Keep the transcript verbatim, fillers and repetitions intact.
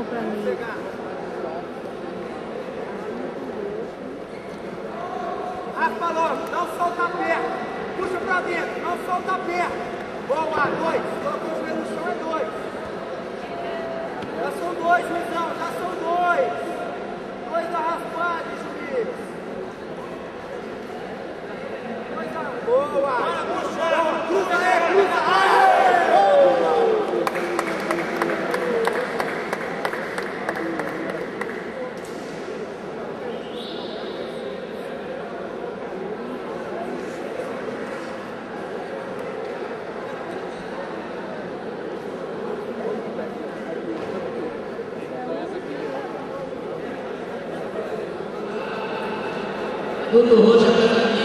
pra mim. Raspa logo, não solta a perna. Puxa pra dentro, não solta a perna. Boa, dois. Colocou o joelho no chão, é dois. Já são dois, Luizão, já são dois. Dois da raspada, juiz. Dois da... Boa. Bora, puxa. Cruza, né? Cruza. Tudo roxo,